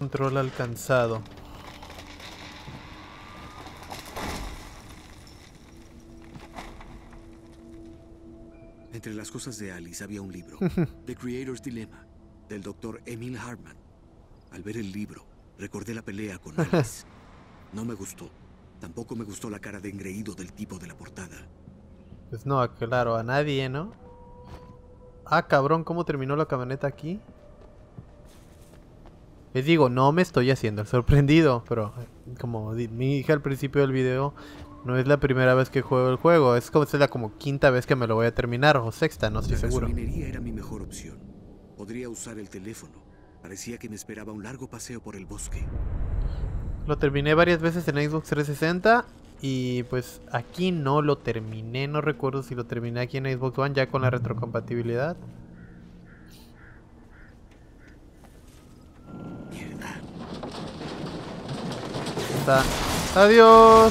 control alcanzado. Entre las cosas de Alice había un libro, The Creator's Dilemma, del Dr. Emil Hartman. Al ver el libro, recordé la pelea con Alice. No me gustó. Tampoco me gustó la cara de engreído del tipo de la portada. Pues no, claro, a nadie, ¿no? Ah, cabrón, ¿cómo terminó la camioneta aquí? Les digo, no me estoy haciendo el sorprendido, pero como mi hija al principio del video, no es la primera vez que juego el juego, es como si es la como quinta vez que me lo voy a terminar, o sexta, no estoy seguro. La gasolinería era mi mejor opción. Podría usar el teléfono. Parecía que me esperaba un largo paseo por el bosque. Lo terminé varias veces en Xbox 360 y pues aquí no lo terminé, no recuerdo si lo terminé aquí en Xbox One ya con la retrocompatibilidad. Mierda. Está. ¡Adiós!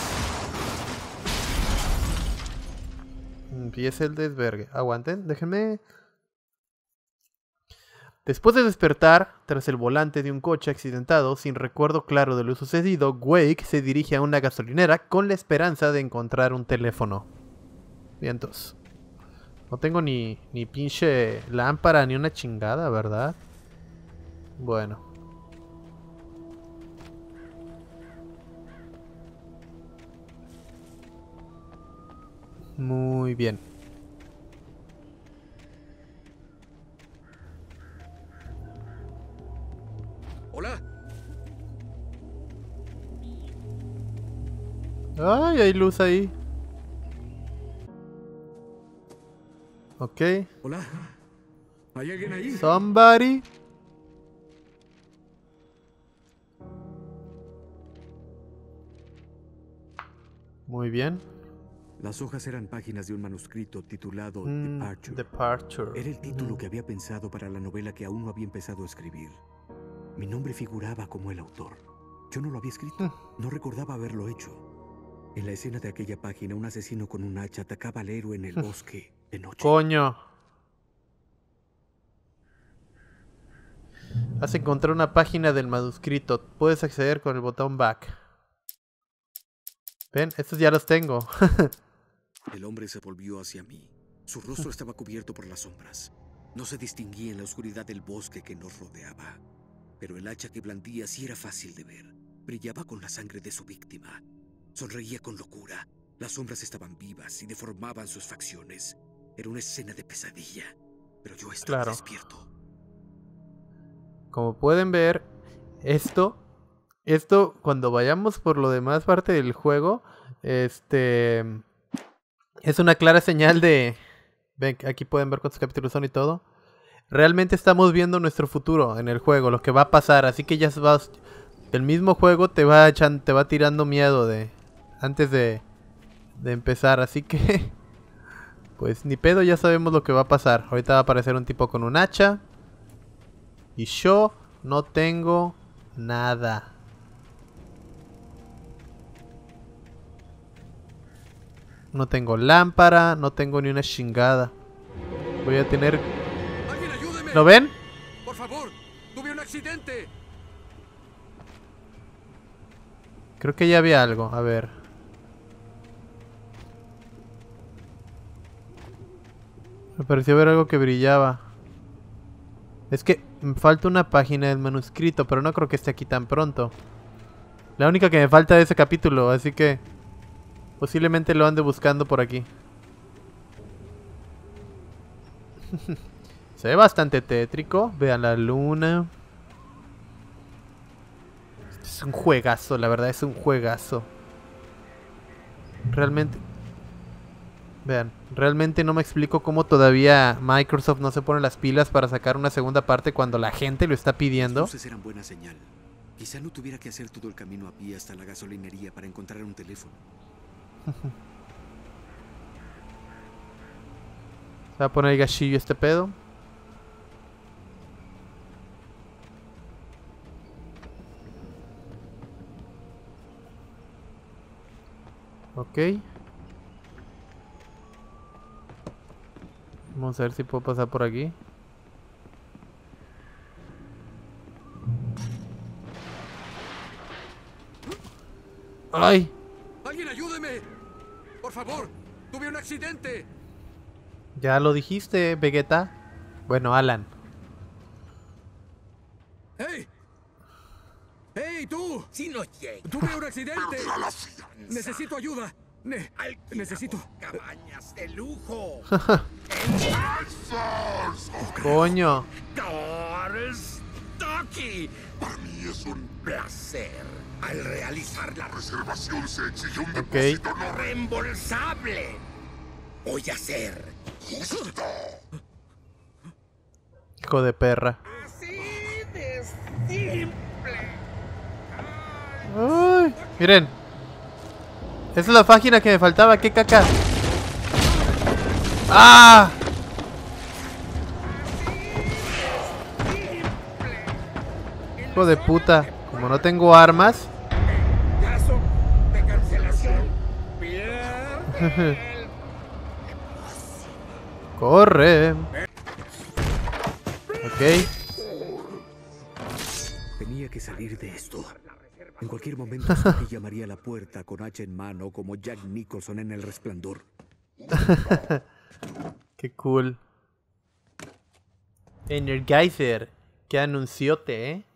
Empieza el desvergue. Aguanten, déjenme. Después de despertar, tras el volante de un coche accidentado, sin recuerdo claro de lo sucedido, Wake se dirige a una gasolinera con la esperanza de encontrar un teléfono. Vientos. No tengo ni pinche lámpara ni una chingada, ¿verdad? Bueno. Muy bien. ¡Hola! Ay, hay luz ahí. Ok. Hola. ¿Hay alguien ahí? Somebody. Muy bien. Las hojas eran páginas de un manuscrito titulado Departure. Departure. Era el título que había pensado para la novela que aún no había empezado a escribir. Mi nombre figuraba como el autor. Yo no lo había escrito. No recordaba haberlo hecho. En la escena de aquella página, un asesino con un hacha atacaba al héroe en el bosque de noche. Coño. Has encontrado una página del manuscrito. Puedes acceder con el botón back. ¿Ven? Estos ya los tengo. El hombre se volvió hacia mí. Su rostro estaba cubierto por las sombras. No se distinguía en la oscuridad del bosque que nos rodeaba. Pero el hacha que blandía sí era fácil de ver. Brillaba con la sangre de su víctima. Sonreía con locura. Las sombras estaban vivas y deformaban sus facciones. Era una escena de pesadilla. Pero yo estaba despierto. Como pueden ver, esto cuando vayamos por lo demás parte del juego, es una clara señal de... Ven, aquí pueden ver cuántos capítulos son y todo. Realmente estamos viendo nuestro futuro en el juego, lo que va a pasar, así que ya vas... El mismo juego te va tirando miedo antes de empezar, así que... Pues ni pedo, ya sabemos lo que va a pasar. Ahorita va a aparecer un tipo con un hacha. Y yo no tengo nada. No tengo lámpara, no tengo ni una chingada. Voy a tener... ¡Alguien ayúdeme! ¿Lo ven? ¡Por favor! ¡Tuve un accidente! Creo que ya había algo, a ver. Me pareció ver algo que brillaba. Es que me falta una página del manuscrito, pero no creo que esté aquí tan pronto. La única que me falta es ese capítulo, así que... Posiblemente lo ande buscando por aquí. Se ve bastante tétrico. Vean la luna. Es un juegazo, la verdad es un juegazo. Realmente... Vean, realmente no me explico cómo todavía Microsoft no se pone las pilas para sacar una segunda parte cuando la gente lo está pidiendo. Las luces eran buena señal. Quizá no tuviera que hacer todo el camino a pie hasta la gasolinería para encontrar un teléfono. Se va a poner el gachillo este pedo. Ok. Vamos a ver si puedo pasar por aquí. ¡Ay! ¡Alguien ayúdeme! ¡Por favor! ¡Tuve un accidente! Ya lo dijiste, Vegeta. Bueno, Alan. ¡Hey! ¡Hey, tú! Si no llega ¡Tuve un accidente! a la fianza, ¡Necesito ayuda! Necesito... cabañas de lujo. Coño. Stocky. Para mí es un placer. Al realizar la reservación se exige un depósito no reembolsable. Voy a ser justo. Hijo de perra. Así de simple. Ay, miren. Esa es la página que me faltaba. ¡Qué caca! ¡Ah! Hijo de puta. Como no tengo armas. Caso de cancelación. Pierde el... Corre. Ok. Tenía que salir de esto. En cualquier momento Stocky llamaría a la puerta con hacha en mano como Jack Nicholson en El Resplandor. Qué cool. Energizer. Qué anunciote, ¿eh?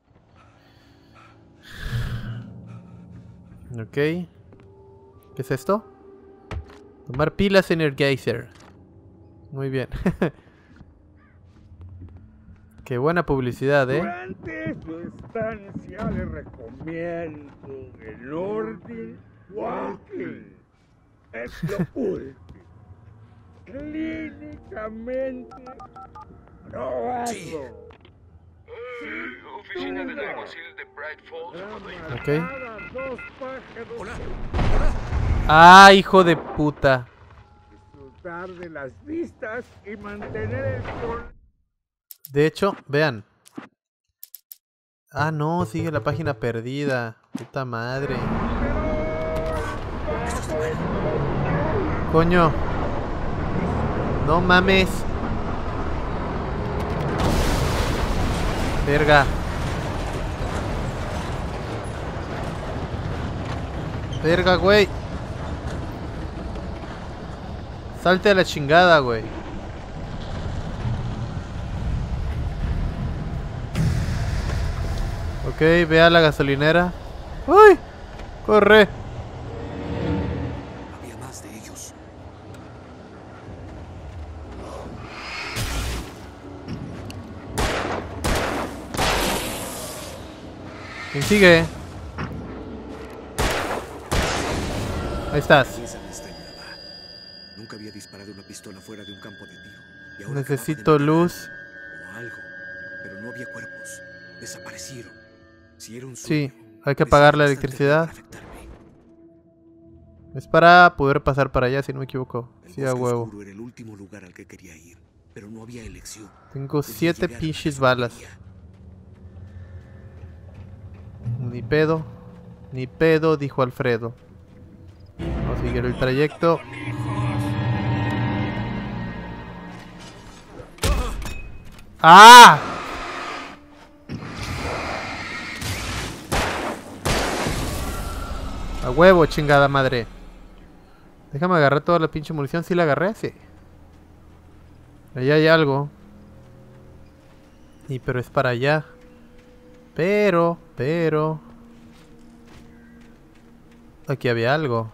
Ok. ¿Qué es esto? Tomar pilas Energizer. Muy bien. Qué buena publicidad, ¿eh? Durante su estancia le recomiendo el orden walking. Es lo último. Clínicamente probado. Oficina del alguacil de Bright Falls. Ok. Dos pájaros. ¡Hola! Ah, hijo de puta. Disfrutar de las vistas y mantener el control. De hecho, vean. Ah, no, sigue la página perdida. Puta madre. Coño. No mames. Verga. Verga, güey. Salte a la chingada, güey. Ok, ve a la gasolinera. ¡Uy! ¡Corre! Había más de ellos. ¿Quién sigue? Ahí estás. Esa me extrañaba. Nunca había disparado una pistola fuera de un campo de tiro. Y ahora Necesito acababa de matar luz. o algo, pero no había cuerpos. Desaparecieron. Si era un Sí, sueño, hay que parecía apagar la bastante electricidad. para afectarme. Es para poder pasar para allá, si no me equivoco. El Sí, a bosque huevo. oscuro era el último lugar al que quería ir, pero no había elección. Tengo Debía 7 llegar a la pinches balas. gasolinería. Ni pedo. Ni pedo, dijo Alfredo. Vamos a seguir el trayecto. ¡Ah! A huevo, chingada madre. Déjame agarrar toda la pinche munición. ¿Sí la agarré? Sí. Allá hay algo. Y pero es para allá. Pero. Aquí había algo.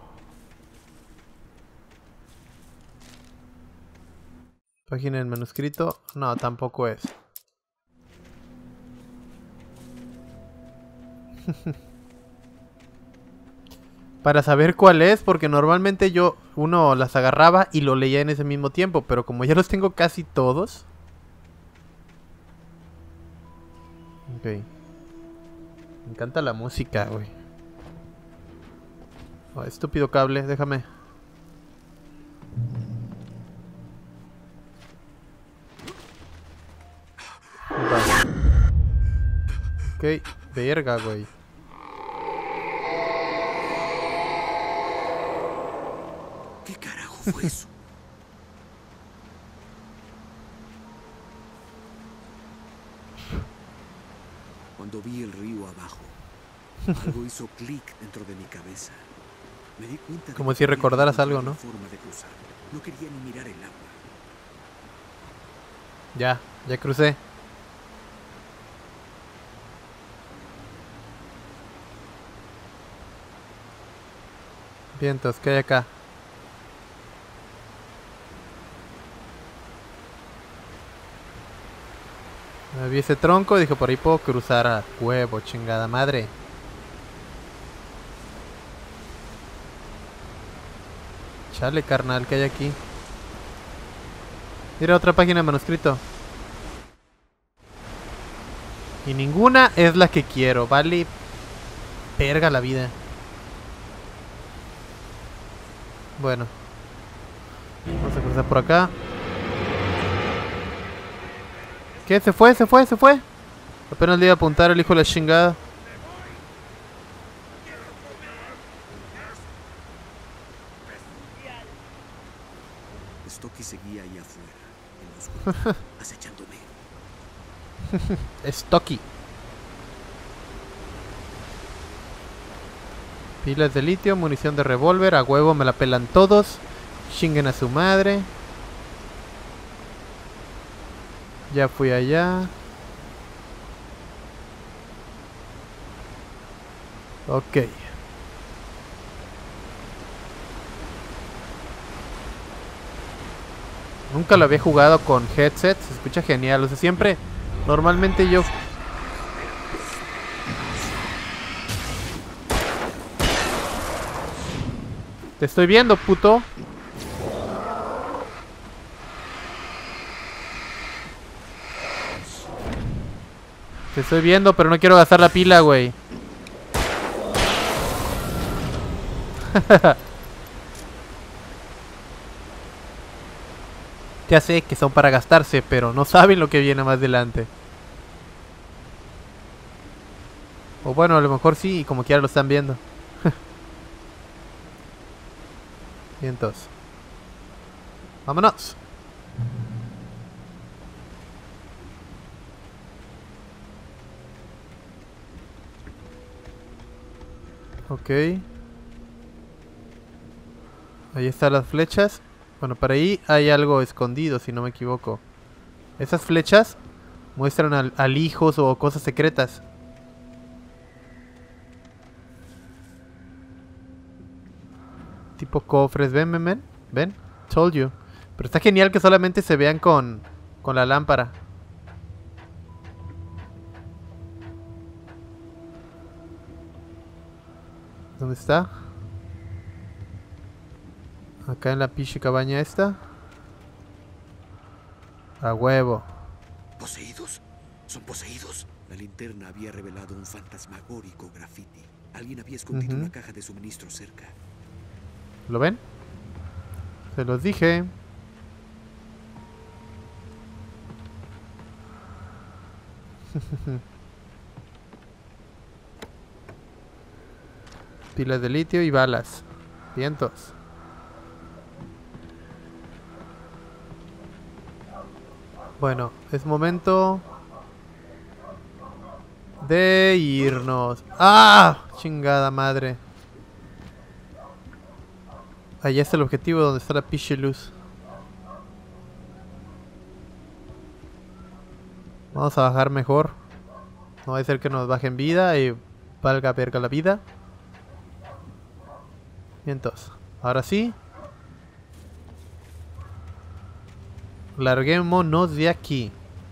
Página en manuscrito. No, tampoco es. Para saber cuál es, porque normalmente uno las agarraba y lo leía en ese mismo tiempo, pero como ya los tengo casi todos. Ok. Me encanta la música, güey. Oh, estúpido cable, déjame. Va. Ok, verga, güey. ¿Qué carajo fue eso? Cuando vi el río abajo, Algo hizo clic dentro de mi cabeza. Me di cuenta de Como que si tenía recordaras que algo, encontrar ¿no? una forma de cruzar. No quería ni mirar el agua. Ya crucé. Vientos, ¿qué hay acá? Me vi ese tronco y dije, por ahí puedo cruzar a huevo, chingada madre. Chale, carnal, ¿qué hay aquí? Mira, otra página de manuscrito. Y ninguna es la que quiero, vale. Verga la vida. Bueno. Vamos a cruzar por acá. ¿Qué? ¿Se fue? ¿Se fue? ¿Se fue? Apenas le iba a apuntar el hijo de la chingada. Stocky seguía ahí afuera, en la oscuridad, acechándome. Stocky. Pilas de litio, munición de revólver, a huevo me la pelan todos. Chinguen a su madre. Ya fui allá. Ok. Nunca lo había jugado con headset, se escucha genial. O sea, siempre, normalmente yo... Te estoy viendo, puto. Te estoy viendo, pero no quiero gastar la pila, güey. Ya sé que son para gastarse, pero no saben lo que viene más adelante. O bueno, a lo mejor sí, y como quiera lo están viendo. Y entonces, vámonos. Ok. Ahí están las flechas. Bueno, para ahí hay algo escondido, si no me equivoco. Esas flechas muestran alijos o cosas secretas. Tipo cofres, ven. ¿Ven? Told you. Pero está genial que solamente se vean con la lámpara. ¿Dónde está? Acá en la pinche cabaña esta. A huevo. ¿Poseídos? ¿Son poseídos? La linterna había revelado un fantasmagórico graffiti. Alguien había escondido una caja de suministro cerca. ¿Lo ven? Se los dije. Pilas de litio y balas. Vientos. Bueno, es momento de irnos. ¡Ah! Chingada madre. Allá está el objetivo, donde está la pinche luz. Vamos a bajar mejor. No va a ser que nos bajen vida y valga verga la vida. Y entonces, ahora sí. Larguémonos de aquí.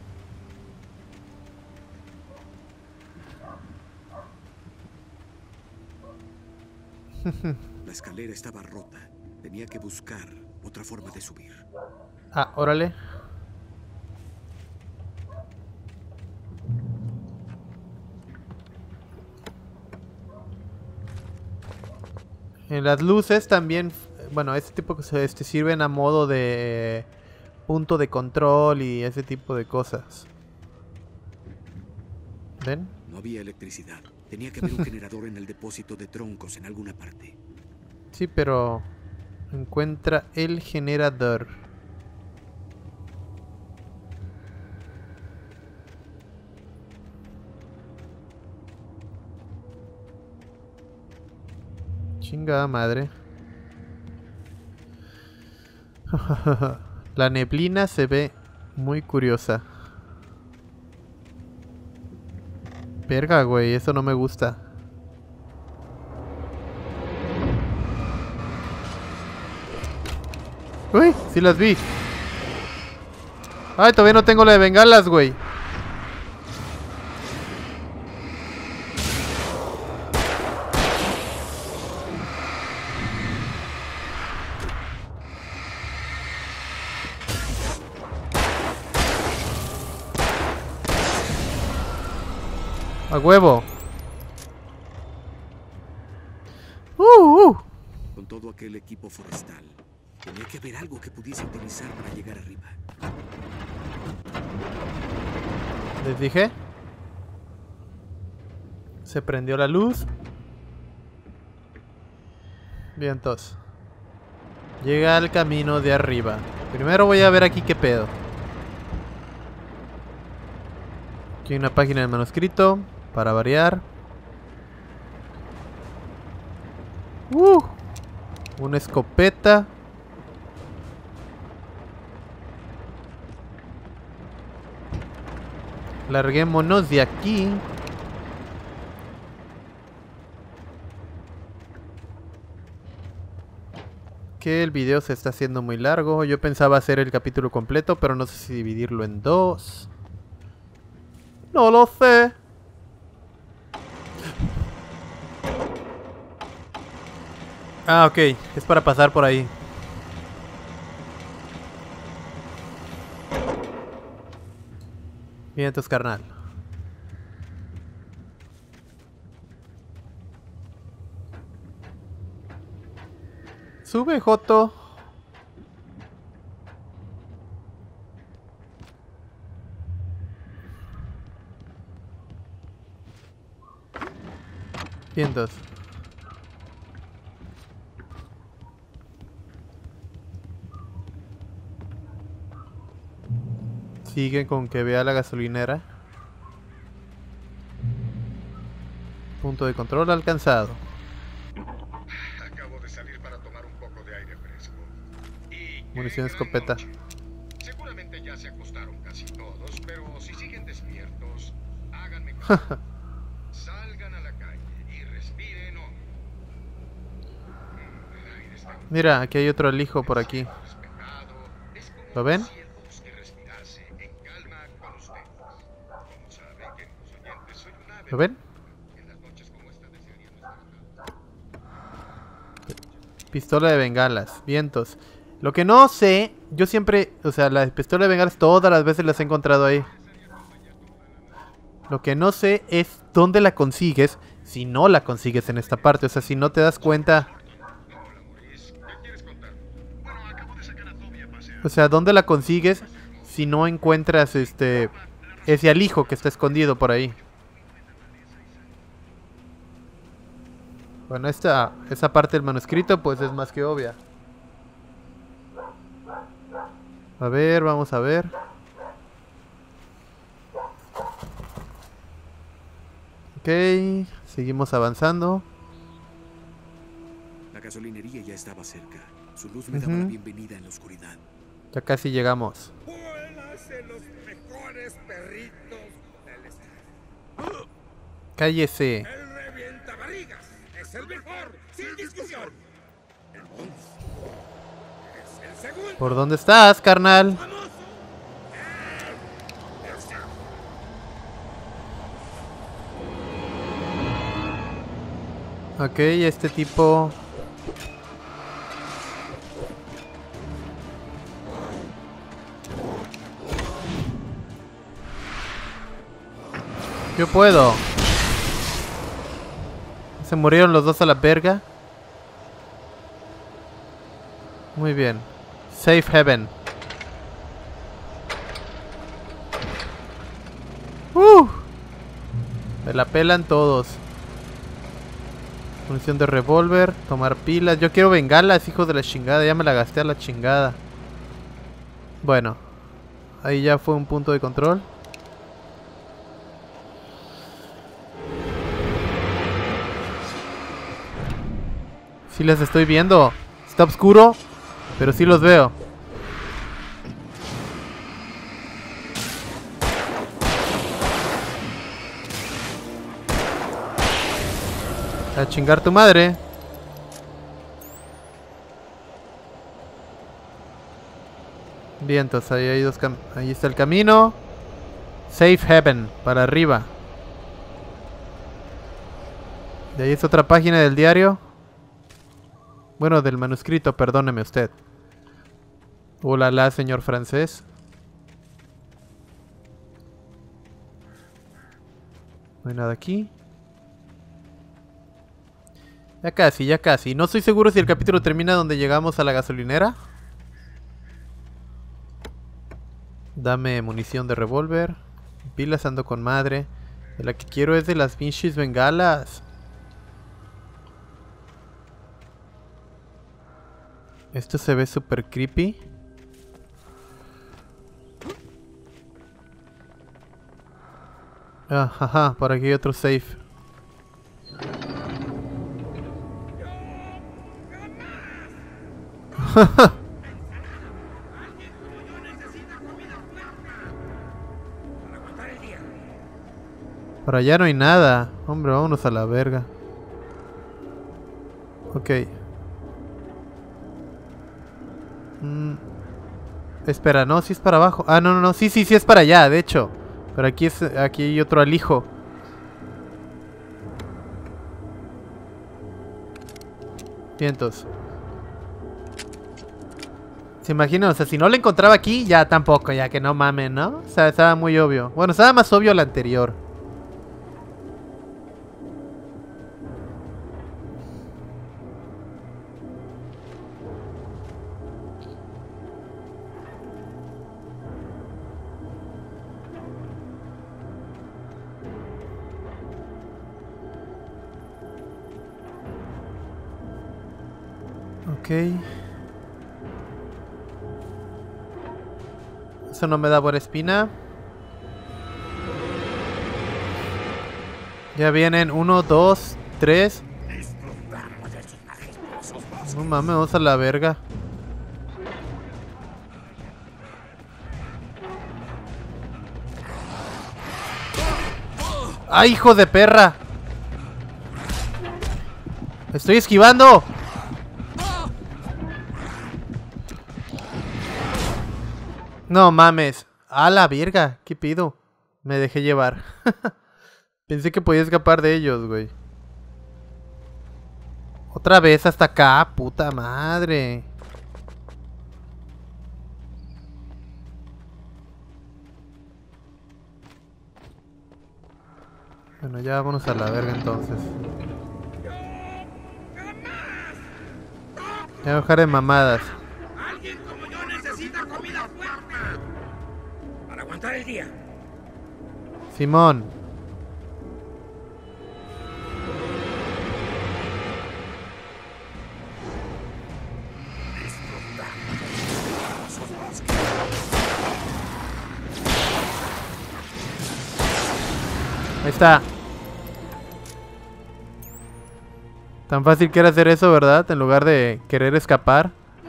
La escalera estaba rota. Tenía que buscar otra forma de subir. Ah, órale. En las luces también, bueno, este tipo que sirven a modo de punto de control y ese tipo de cosas. ¿Ven? No había electricidad. Tenía que haber un generador en el depósito de troncos en alguna parte. Sí, pero encuentra el generador. Chingada madre. La neblina se ve muy curiosa. Verga, güey, eso no me gusta. Uy, sí las vi. Ay, todavía no tengo la de bengalas, güey. A huevo. Con todo aquel equipo forestal, tenía que haber algo que pudiese utilizar para llegar arriba. ¿Les dije? Se prendió la luz. Vientos. Llega al camino de arriba. Primero voy a ver aquí qué pedo. Aquí hay una página del manuscrito. Para variar. Una escopeta. Larguémonos de aquí. Que el video se está haciendo muy largo. Yo pensaba hacer el capítulo completo, pero no sé si dividirlo en dos. No lo sé. Ah, ok. Es para pasar por ahí. Bien, entonces, carnal. Sube, Joto. Bien, entonces. Sigue con que vea la gasolinera. Punto de control alcanzado. Acabo de salir para tomar un poco de aire fresco. Y munición de escopeta. seguramente ya se acostaron casi todos, pero si siguen despiertos, háganme caso. Salgan a la calle y respiren hondo. Mira, aquí hay otro alijo por aquí. ¿Lo ven? ¿Lo ven? Pistola de bengalas, vientos. Lo que no sé, yo siempre, o sea, la pistola de bengalas todas las veces las he encontrado ahí. Lo que no sé es dónde la consigues si no la consigues en esta parte. O sea, si no te das cuenta. O sea, ¿dónde la consigues si no encuentras ese alijo que está escondido por ahí? Bueno, esa parte del manuscrito pues es más que obvia. A ver, vamos a ver. Ok, seguimos avanzando. La gasolinería ya estaba cerca. Su luz me daba la bienvenida en la oscuridad. Ya casi llegamos. Buenas de los mejores perritos del estado. Cállese. El revientabarrigas es el mejor, sin discusión. El monstruo es el segundo. ¿Por dónde estás, carnal? Ok, este tipo... Yo puedo. Se murieron los dos a la verga. Muy bien. Safe Heaven. Me la pelan todos. Munición de revólver. Tomar pilas. Yo quiero bengalas, hijo de la chingada. Ya me la gasté a la chingada. Bueno. Ahí ya fue un punto de control. Sí las estoy viendo. Está oscuro, pero sí los veo. A chingar tu madre. Vientos, ahí hay dos ahí está el camino. Safe Haven, para arriba. De ahí es otra página del diario. Bueno, del manuscrito, perdóneme usted. Hola, señor francés. No hay nada aquí. Ya casi, ya casi. No estoy seguro si el capítulo termina donde llegamos a la gasolinera. Dame munición de revólver. Pilas, ando con madre. De la que quiero es de las pinches bengalas. Esto se ve super creepy. Ah, jaja, por aquí hay otro safe. Por allá no hay nada. Hombre, vámonos a la verga. Ok. Espera, no, si es para abajo. Ah, no, sí es para allá, de hecho. Pero aquí hay otro alijo. Vientos. Se imagina, o sea, si no lo encontraba aquí, ya tampoco, ya que no mamen, ¿no? O sea, estaba muy obvio. Bueno, estaba más obvio el anterior. Ok. Eso no me da buena espina. Ya vienen 1, 2, 3. No mames, vamos a la verga. ¡Ay, hijo de perra! ¡Estoy esquivando! No mames. A la verga. ¿Qué pido? Me dejé llevar. Pensé que podía escapar de ellos, güey. Otra vez hasta acá. Puta madre. Bueno, ya vámonos a la verga entonces. Ya voy a dejar de mamadas. Alguien como yo necesita comida fuerte para aguantar el día. Simón. Ahí está. Tan fácil que era hacer eso, ¿verdad? En lugar de querer escapar.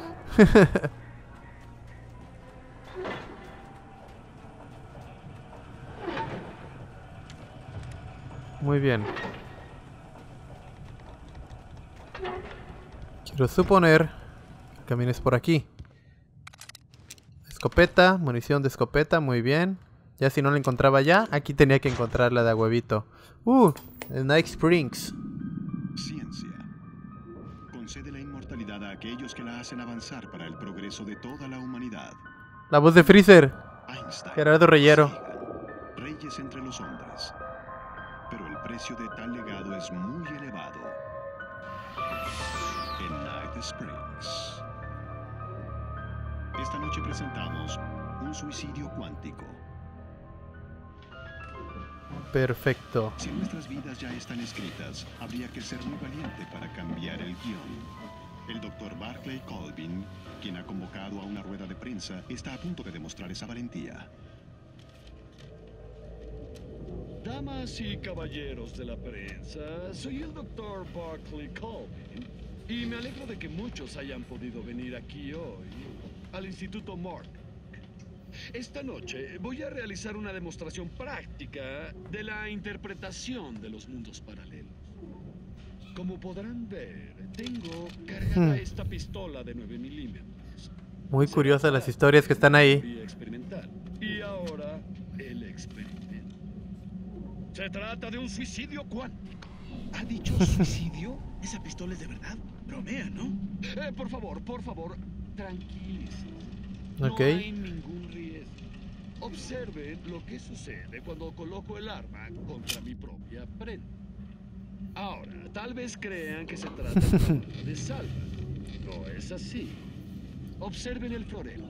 Muy bien. Quiero suponer que camines por aquí. Escopeta, munición de escopeta, muy bien. Ya si no la encontraba ya, aquí tenía que encontrarla de a huevito. El Night Springs. Ciencia. Concede la inmortalidad a aquellos que la hacen avanzar para el progreso de toda la humanidad. La voz de Freezer. Einstein, Gerardo Reyero. Sagan, reyes entre los hombres. Pero el precio de tal legado es muy elevado. En Night Springs. Esta noche presentamos un suicidio cuántico. Perfecto. Si nuestras vidas ya están escritas, habría que ser muy valiente para cambiar el guión. El Dr. Barclay Colvin, quien ha convocado a una rueda de prensa, está a punto de demostrar esa valentía. Damas y caballeros de la prensa, soy el Dr. Barclay Colvin. Y me alegro de que muchos hayan podido venir aquí hoy, al Instituto Mork. Esta noche voy a realizar una demostración práctica de la interpretación de los mundos paralelos. Como podrán ver, tengo cargada esta pistola de 9 milímetros. Muy curiosas las historias que están ahí. Experimental. Y ahora, el experimento. Se trata de un suicidio cuántico. ¿Ha dicho suicidio? ¿Esa pistola es de verdad? Bromea, ¿no? Por favor, tranquilícense. Ok. No hay ningún riesgo. Observen lo que sucede cuando coloco el arma contra mi propia prenda. Ahora, tal vez crean que se trata de una arma de salva. No es así. Observen el florero.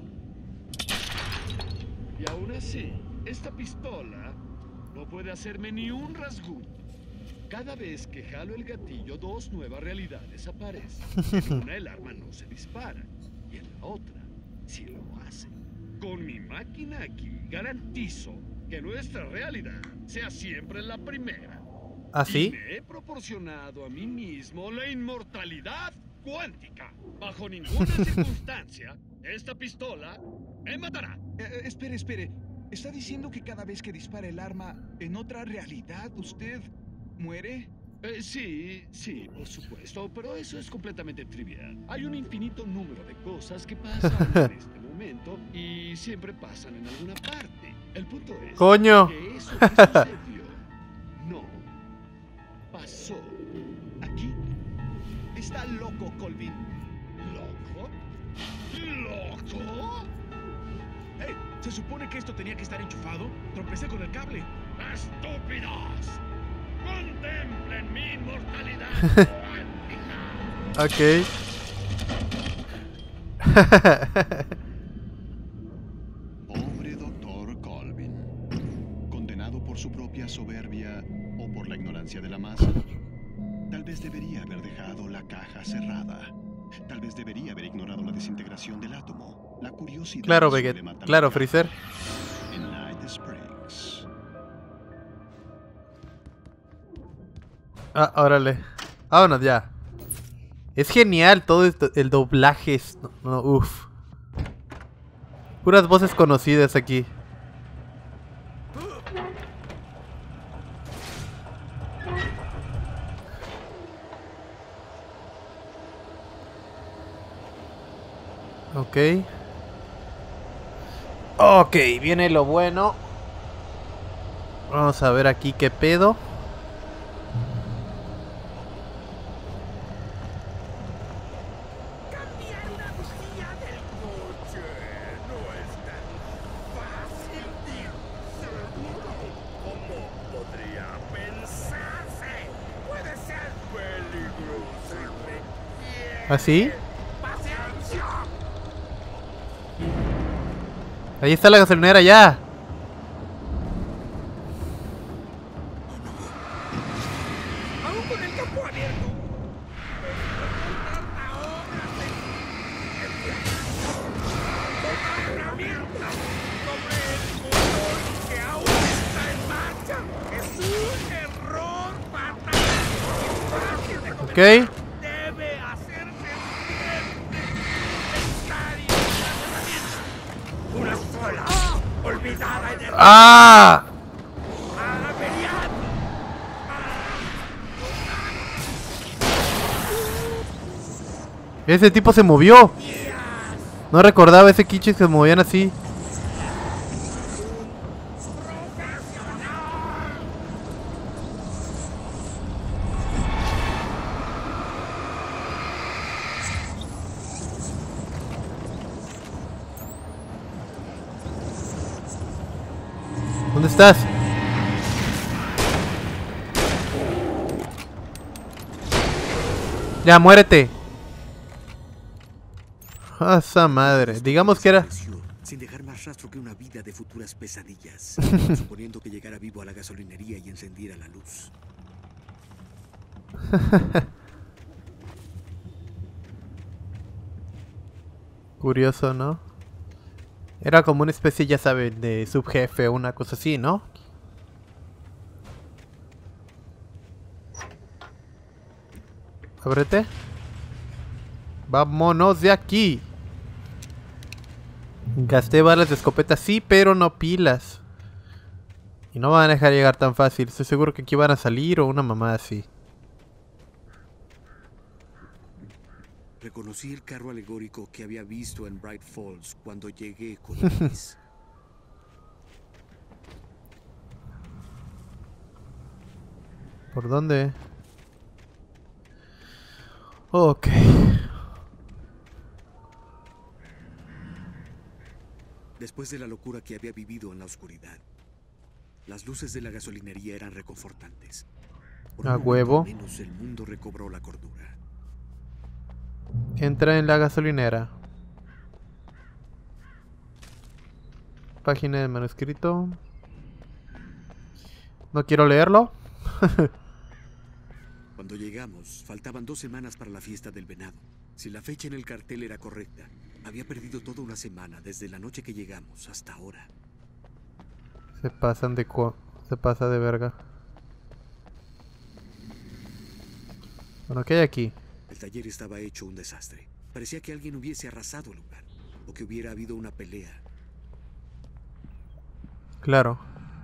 Y aún así, esta pistola no puede hacerme ni un rasguño. Cada vez que jalo el gatillo, dos nuevas realidades aparecen. En una el arma no se dispara y en la otra sí lo hace. Con mi máquina aquí garantizo que nuestra realidad sea siempre la primera. ¿Ah, sí? Y me he proporcionado a mí mismo la inmortalidad cuántica. Bajo ninguna circunstancia, esta pistola me matará. Espere. ¿Está diciendo que cada vez que dispara el arma en otra realidad, usted muere? Sí, por supuesto, pero eso es completamente trivial. Hay un infinito número de cosas que pasan en este momento y siempre pasan en alguna parte. El punto es ¡Coño! que eso que sucedió no pasó aquí. Está loco, Colvin. ¿Loco? ¿Loco? ¡Hey! Se supone que esto tenía que estar enchufado. Tropecé con el cable. ¡Estúpidos! ¡Contemplen mi inmortalidad cuántica! Ok. Pobre doctor Colvin. Condenado por su propia soberbia o por la ignorancia de la masa. Tal vez debería haber dejado la caja cerrada. Tal vez debería haber ignorado la desintegración del átomo. La curiosidad. Claro, Vegeta. Claro, Freezer. En Night Springs. Ah, órale. Vámonos ya. Es genial todo esto, el doblaje. Uff. Puras voces conocidas aquí. Ok. Ok, viene lo bueno. Vamos a ver aquí qué pedo. Cambiar la bujía del coche no es tan fácil ni seguro como podría pensarse. Puede ser peligroso y requiere ¿Así? paciencia. Ahí está la gasolinera ya. Aún con el campo abierto. La obra sobre el motor que aún está en marcha es un error fatal. Fácil de cometer. Ok. Debe hacerse siempre necesario una herramienta. Una sola. Olvidada en el ¡Ah! averiado. Ese tipo se movió. No recordaba ese Kichi que se movían así. ¿Dónde estás? Ya, muérete. ¡Ah, esa madre! Digamos que era... Desapareció, sin dejar más rastro que una vida de futuras pesadillas, suponiendo que llegara vivo a la gasolinería y encendiera la luz. Curioso, ¿no? Era como una especie, ya saben, de subjefe o una cosa así, ¿no? Ábrete. Vámonos de aquí. Gasté balas de escopeta, sí, pero no pilas. Y no me van a dejar llegar tan fácil. Estoy seguro que aquí van a salir o una mamada así. Reconocí el carro alegórico que había visto en Bright Falls cuando llegué con Alice. ¿Por dónde? Ok. Después de la locura que había vivido en la oscuridad, las luces de la gasolinería eran reconfortantes. Por un A momento huevo. al menos el mundo recobró la cordura. Entra en la gasolinera. Página de manuscrito. No quiero leerlo. Cuando llegamos, faltaban 2 semanas para la fiesta del venado. Si la fecha en el cartel era correcta, había perdido toda una semana desde la noche que llegamos hasta ahora. Se pasan de se pasa de verga. Bueno, ¿qué hay aquí? El taller estaba hecho un desastre. Parecía que alguien hubiese arrasado el lugar, o que hubiera habido una pelea. Claro.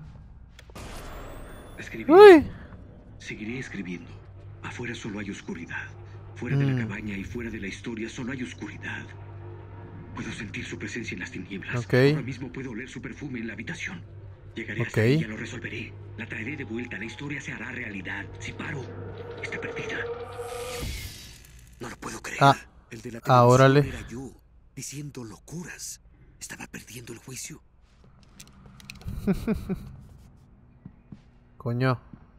Escribí. ¡Uy! Seguiré escribiendo. Afuera solo hay oscuridad. Fuera de la cabaña y fuera de la historia solo hay oscuridad. Puedo sentir su presencia en las tinieblas. Ok. Ahora mismo puedo oler su perfume en la habitación. Llegaré hasta Ok. ella, lo resolveré. La traeré de vuelta. La historia se hará realidad. Si paro, está perdida. No lo puedo creer. Ah, El de la órale. televisión era yo, diciendo locuras. Estaba perdiendo el juicio. Coño.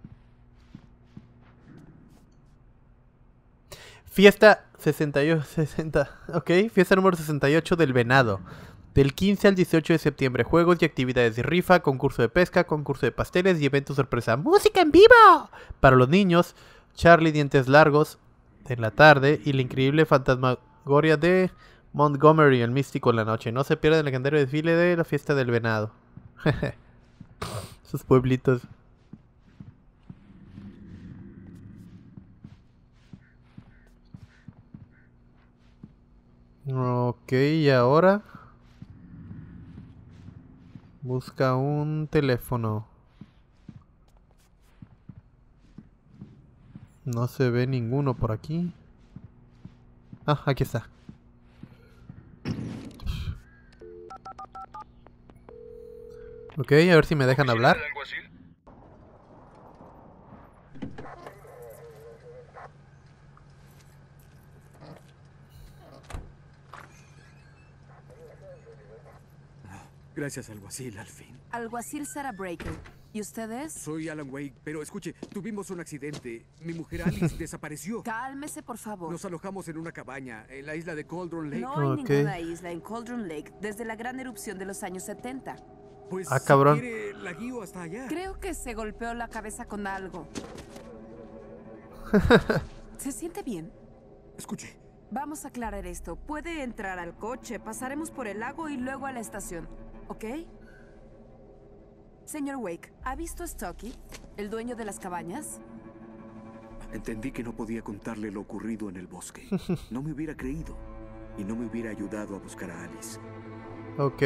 Fiesta 60. Ok, fiesta número 68 del venado. Del 15 al 18 de septiembre. Juegos y actividades de rifa, concurso de pesca, concurso de pasteles y eventos sorpresa. ¡Música en vivo! Para los niños, Charlie Dientes Largos en la tarde y la increíble fantasmagoria de Montgomery, el místico en la noche. No se pierda el legendario desfile de la fiesta del venado. Sus pueblitos. Ok, y ahora busca un teléfono. No se ve ninguno por aquí. Ah, aquí está. Ok, a ver si me dejan hablar. ¿Oficina del alguacil? Gracias, alguacil, al fin. Alguacil Sarah Breaker. ¿Y ustedes? Soy Alan Wake, pero escuche, tuvimos un accidente. Mi mujer Alice desapareció. Cálmese, por favor. Nos alojamos en una cabaña en la isla de Cauldron Lake. No hay Ok. ninguna isla en Cauldron Lake desde la gran erupción de los años 70. Pues Ah, cabrón. si quiere, la guío hasta allá. Creo que se golpeó la cabeza con algo. ¿Se siente bien? Escuche, Vamos a aclarar esto. Puede entrar al coche, pasaremos por el lago y luego a la estación, ¿ok? Señor Wake, ¿ha visto a Stocky, el dueño de las cabañas? entendí que no podía contarle lo ocurrido en el bosque. No me hubiera creído y no me hubiera ayudado a buscar a Alice. Ok.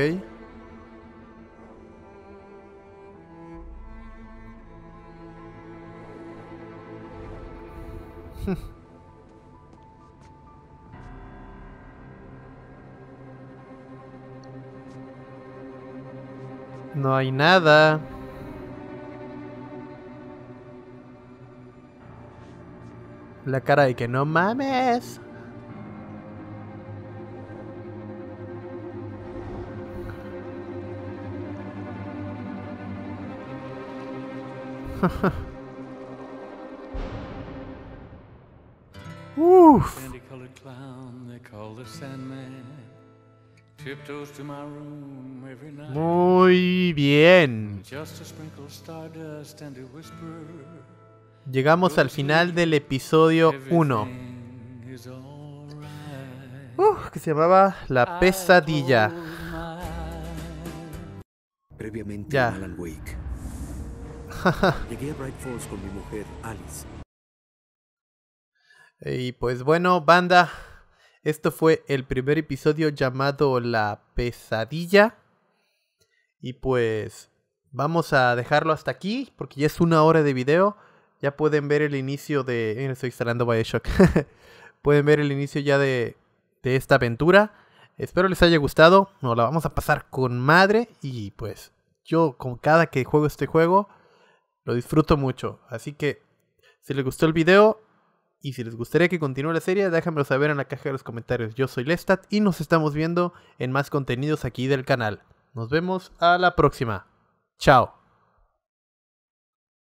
No hay nada. La cara de que no mames. Uf. Candy-colored clown they call the Sandman tiptoes to my room every night. Muy bien. Just a sprinkle of stardust and a whisper. Llegamos al final del episodio 1. Everything is alright. Que se llamaba La Pesadilla. Previamente Ya. en Alan Wake. Llegué a Bright Falls con mi mujer Alice. Y pues bueno, banda, Esto fue el primer episodio llamado La Pesadilla. Y pues vamos a dejarlo hasta aquí porque ya es 1 hora de video. Ya pueden ver el inicio de... Miren, estoy instalando Bioshock. Pueden ver el inicio ya de esta aventura. Espero les haya gustado. Nos la vamos a pasar con madre. Y pues yo con cada que juego este juego lo disfruto mucho. Así que si les gustó el video y si les gustaría que continúe la serie, déjamelo saber en la caja de los comentarios. Yo soy Lestat y nos estamos viendo en más contenidos aquí del canal. Nos vemos a la próxima. Chao.